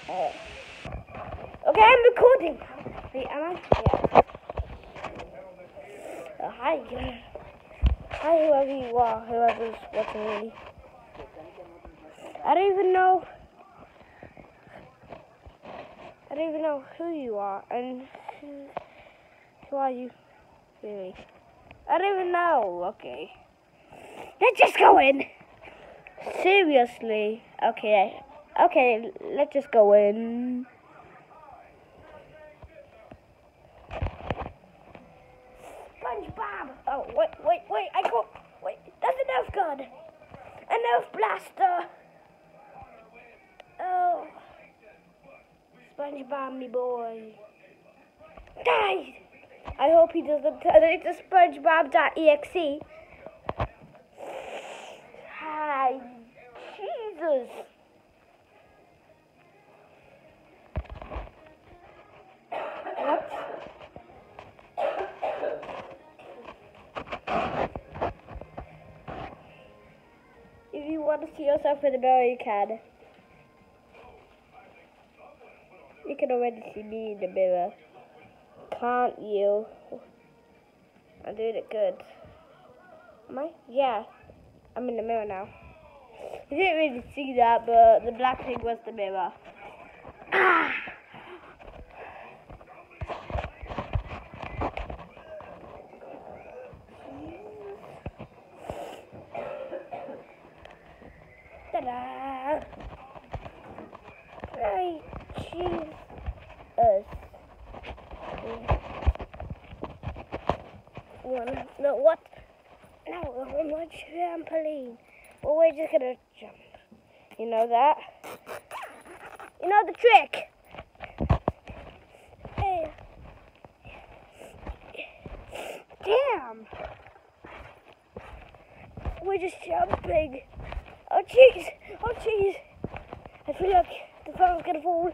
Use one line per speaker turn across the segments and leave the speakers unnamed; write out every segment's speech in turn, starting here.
Okay, I'm recording. Wait, am I? Yeah. Hi. Hi, whoever you are, whoever's watching me. I don't even know who you are, and who are you, really? I don't even know. Okay. Let's just go in. Seriously. Okay, let's just go in. SpongeBob! Oh, wait, I got... Wait, that's a Nerf gun! A Nerf blaster! Oh. SpongeBob, me boy. Die! I hope he doesn't turn into SpongeBob.exe. Hi. Jesus. What? If you want to see yourself in the mirror, you can. You can already see me in the mirror. Can't you? I'm doing it good. Am I? Yeah. I'm in the mirror now. You didn't really see that, but the black thing was the mirror. Ah! Ta-da! Right, Jesus. No, what? No, on my trampoline. Well, we're just gonna jump. You know that? You know the trick? Hey. Damn! We're just jumping. Oh, jeez! Oh, jeez! I feel like the phone's gonna fall.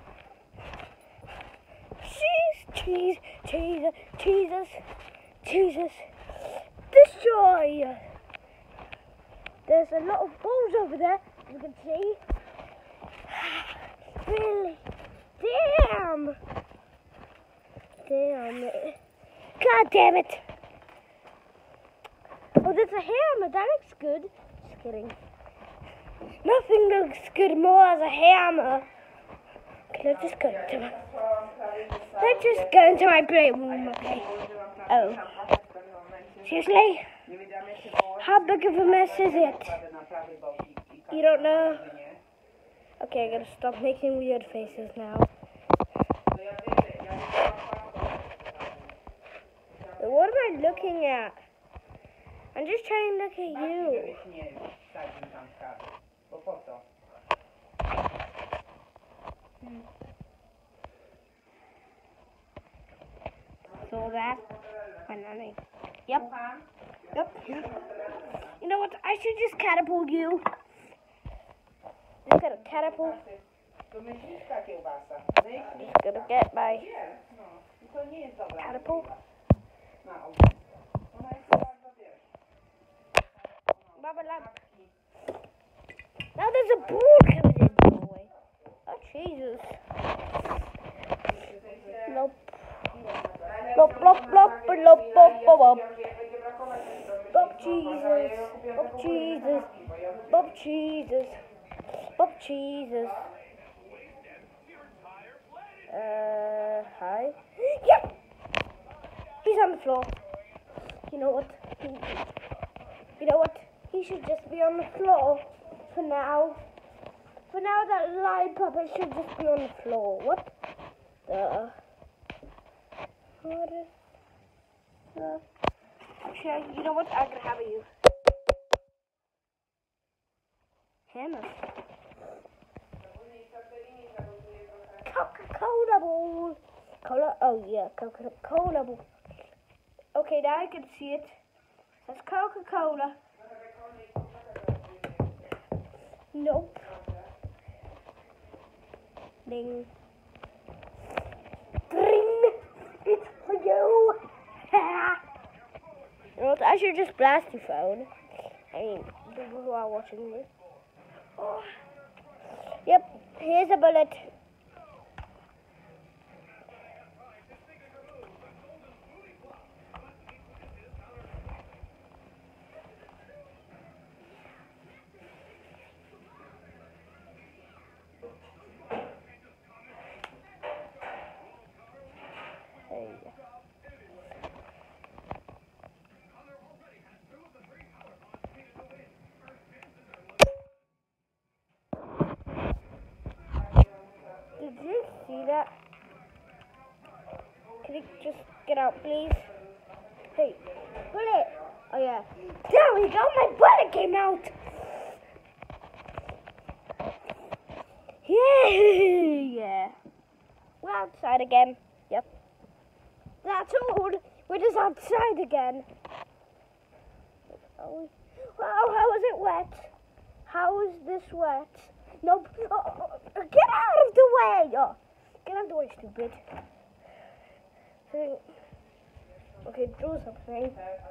Jesus! Destroy! There's a lot of balls over there, you can see. Really? Damn! God damn it! Oh, there's a hammer, that looks good. Just kidding. Nothing looks good more as a hammer. Okay, let's just go into my playroom, okay? Oh. Seriously? How big of a mess is it? You don't know? Okay, I gotta stop making weird faces now. What am I looking at? I'm just trying to look at you. So that, finally. Yep. You know what? I should just catapult you. Just gonna catapult. Just gonna get my catapult. Baba lamp. Now there's a ball coming in the way. Oh Jesus. Nope. Blop, blop, blop, blop, blop, blop. Bob Jesus. Hi. Yep. He's on the floor. You know what? He should just be on the floor for now. For now, that live puppet should just be on the floor. What is the... Actually, you know what? I'm gonna have you. Hammer. Coca-Cola ball. Cola. Oh yeah, Coca-Cola ball. Okay, now I can see it. That's Coca-Cola. Nope. Ding. Ring. It's for you. You know what? I should just blast your phone. I mean, people who are watching this. Oh. Yep. Here's a bullet. that. Can you just get out, please? Hey, bullet! Oh yeah. There we go, my bullet came out! Yeah! We're outside again. Yep. That's all. We're just outside again. Oh, how is it wet? How is this wet? Nope. Oh, get out of the way! Oh, get out of the way, stupid. Okay, draw something.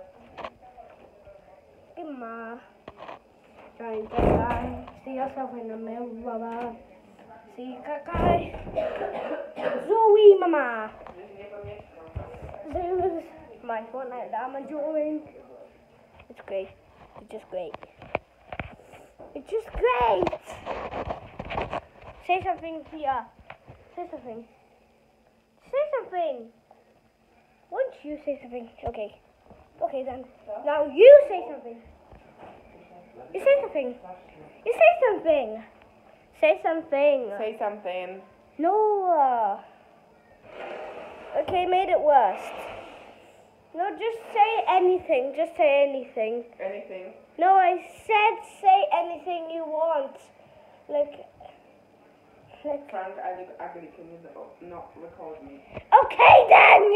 Come on. Trying to see yourself in the mirror. See Kakai. Zoe, mama. This is my Fortnite that I'm enjoying. It's great. It's just great. It's just great. Say something here. Say something. Say something. Won't you say something? Okay. Okay then. Now you say something. You say something. You say something. Say something.
Say something.
No. Okay, made it worse. No, just say anything. Just say anything.
Anything.
No, I said say anything you want. Like
Frank, I look ugly. Can you not record me?
Okay then,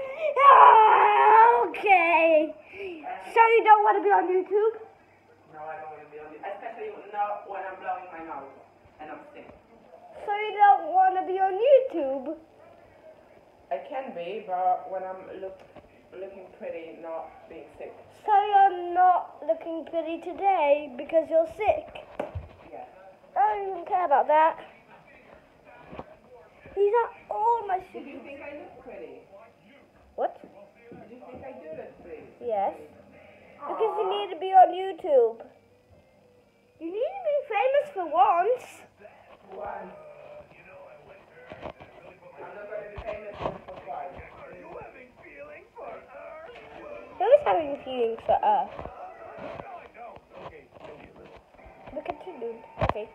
okay. So you don't want to be on YouTube?
No, I don't want to be on it. Especially not when I'm blowing my nose and I'm sick.
So you don't want to be on YouTube?
I can be, but when I'm looking pretty, not being sick.
So you're not looking pretty today because you're sick?
Yeah.
I don't even care about that. These are all my
Did you think I look pretty?
What?
Did you think I do look pretty?
Yes. Because you need to be on YouTube. You need to be famous for once.
Once. I'm not going to be famous for twice.
Who's having feelings for Earth? Look at you, dude. Okay.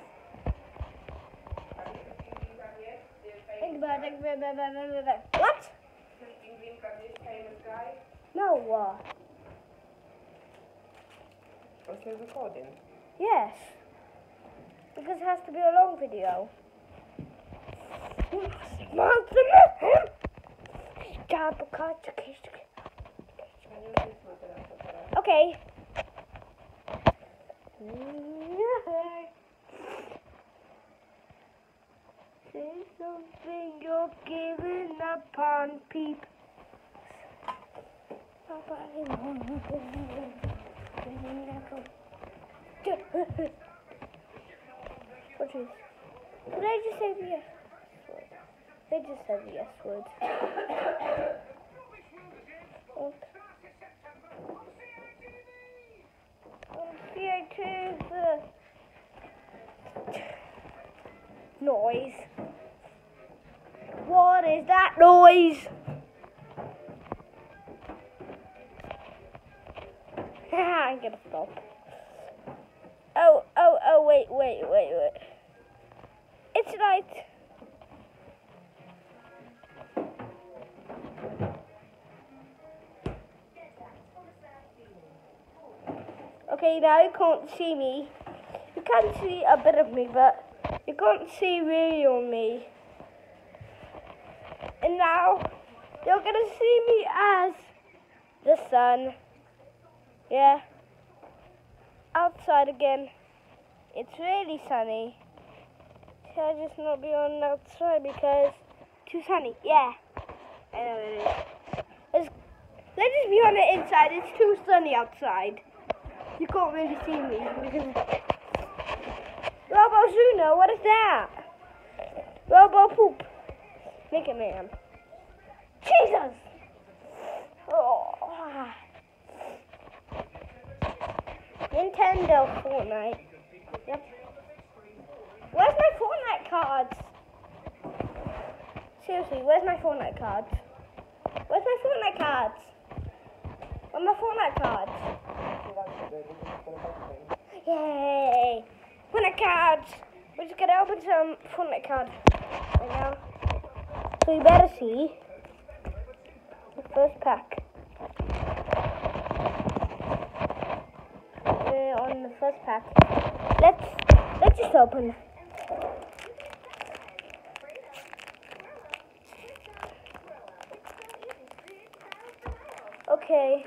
What?
Famous guy?
No.
Was he recording?
Yes. Because it has to be a long video. Okay. Say something you're giving up on people. What is? Did I just say the yes word? They just said the yes word. Noise. What is that noise? I'm gonna stop. Oh, wait. It's night. Okay, now you can't see me. You can see a bit of me, but you can't see real me. And now, you're gonna see me as the sun. Yeah. Outside again. It's really sunny. Should I just not be on outside because it's too sunny? Yeah. I know it is. Let's just be on the inside. It's too sunny outside. You can't really see me because Robo Zuno, what is that? Robo Poop. Make it man. Jesus! Oh. Nintendo Fortnite. Yep. Where's my Fortnite cards? Seriously, where's my Fortnite cards? Where's my Fortnite cards? Where's my Fortnite cards? Yay! Fortnite cards! We're just gonna open some Fortnite cards right now. So you better see the first pack. We're on the first pack. Let's just open. Okay.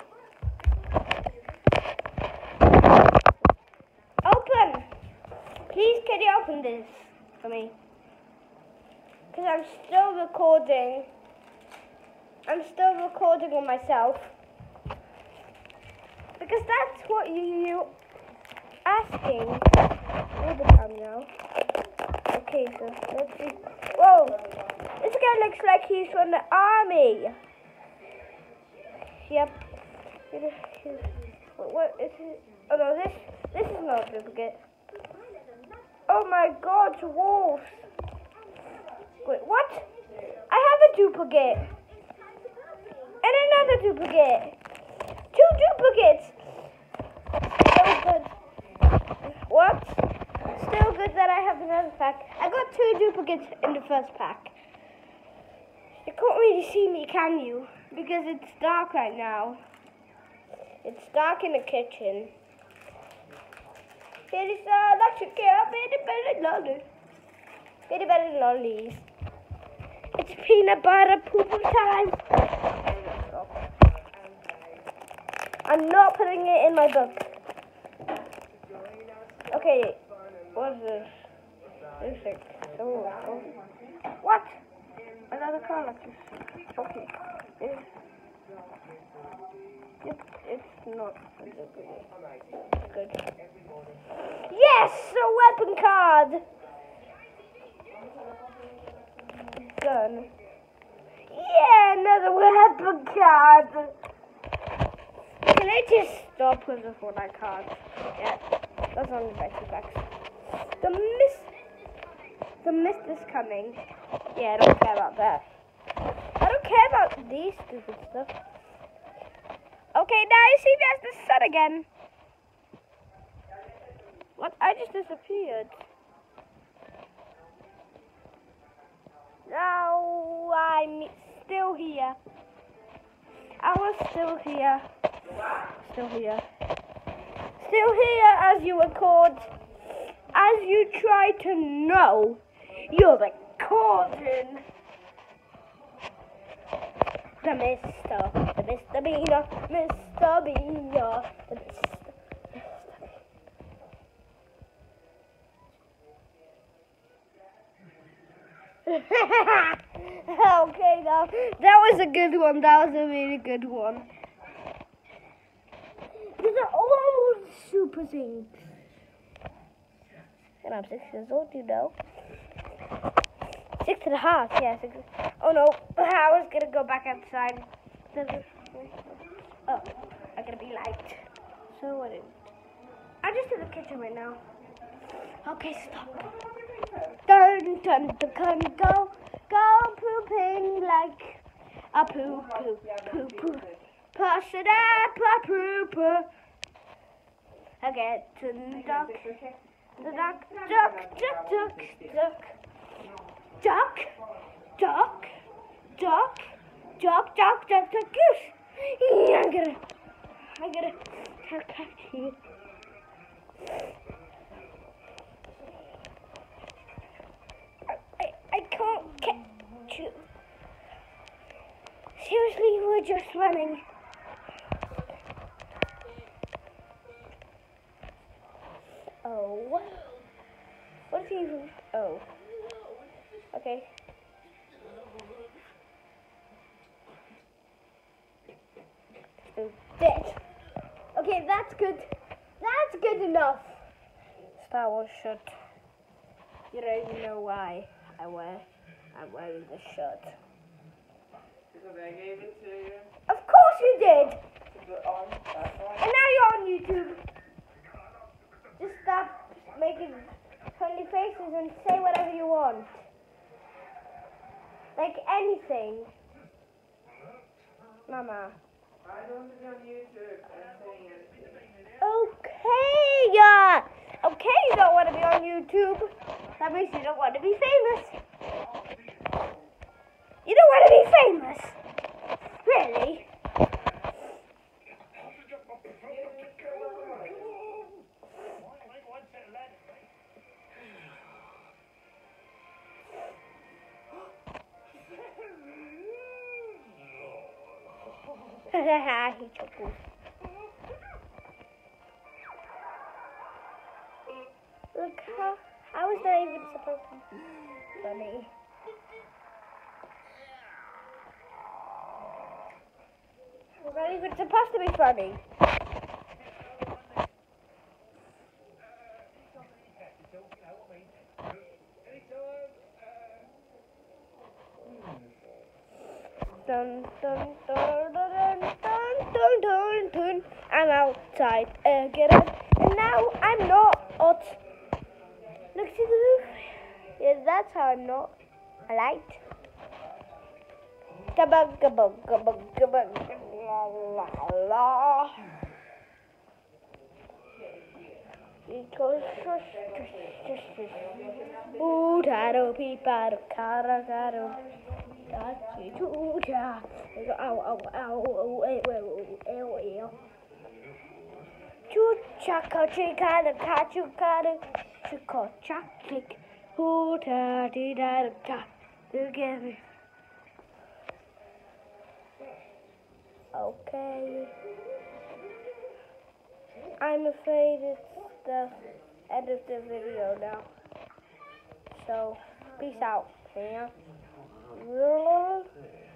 Open! Please can you open this for me? Because I'm still recording. I'm still recording on myself. Because that's what you asking all the time now. Okay, so let's see. Whoa! This guy looks like he's from the army. Yep. What is it? Oh no, this is not a duplicate. Oh my god, wolves! Wait, what? I have a duplicate! And another duplicate! 2 duplicates! Still good. What? Still good that I have another pack. I got 2 duplicates in the first pack. You can't really see me, can you? Because it's dark right now. It's dark in the kitchen. It is electric care, Bitty better lollies. It's peanut butter pooping time. I'm not putting it in my book. Okay, what's this? Oh. What? Another car like this. Okay. It's not good. Yes, a weapon card. Gun. Yeah, another weapon card. Can I just stop with the Fortnite cards? Yeah, that's only my 2 packs. The mist is coming. Yeah, I don't care about that. I don't care about these stupid stuff. Okay, now you see there's the sun again. What? I just disappeared. Now I'm still here. I was still here. Still here. Still here as you record. As you try to know, you're recording. The Mr. Beaner, Mr. Beaner, the Mr. Okay, now that was a good one. That was a really good one. These are all super things. And I'm 6 years old, you know. 6.5, yeah. 6. Oh no, I was gonna go back outside. Oh, I'm gonna be light. So what? I'm just in the kitchen right now. Okay, stop. Dun dun dun go pooping like a poo. Push it up a poo. I get to the duck. The duck. Goose. I'm gonna catch you. I can't catch you. Seriously, we're just running. Oh. What if you... Oh. Okay. So dead. Okay, that's good. That's good enough. Star Wars shirt. You don't even know why I'm wearing this shirt.
Because I gave it to you.
Of course you did.
And
now you're on YouTube. Just stop making funny faces and say whatever you want. Like anything. Mama.
I don't be on YouTube and saying anything.
Okay. Okay, you don't want to be on YouTube. That means you don't want to be famous. You don't want to be famous? Really? Haha, he chuckles. Look, how is that even supposed to be funny? Was that even supposed to be funny? Dun dun dun dun dun dun dun dun dun. I'm outside again, and now I'm not. Look to the roof. Yeah, that's how I'm not. I liked. Gabug gabug gabug gabug la la la. Because ooh taro peeparo cara caro. Chucha. Ow ow ow ow ew. Chucha chicara cachucara chuco chaklik. Ooh ta di da da. Together. Okay. I'm afraid it's the end of the video now. So, peace out. Yeah.